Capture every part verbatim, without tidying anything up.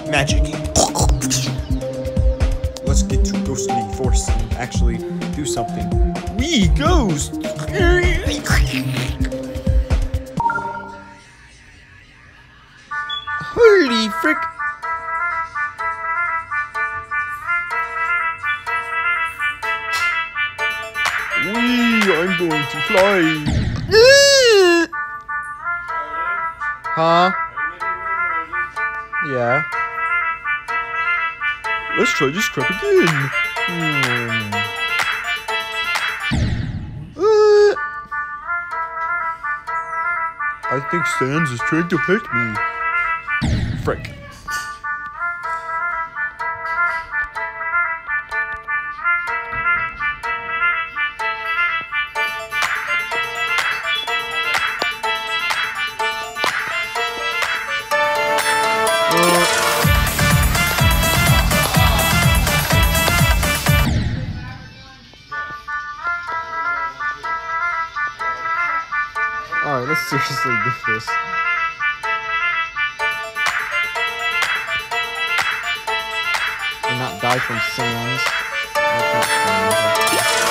Magic. Let's get to Ghostly Force and actually do something. We ghost. Holy frick. Wee, I'm going to fly. Huh? Yeah. Let's try this crap again. Hmm. Uh, I think Sans is trying to hurt me. Frick. Alright, let's seriously do this. And not die from Sans. That's not Sans.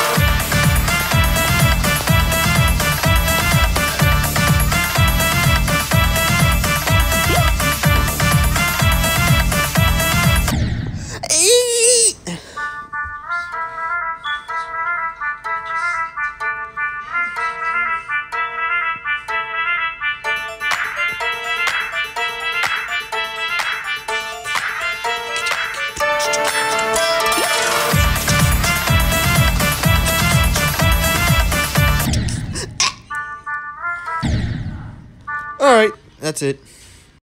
Alright, that's it.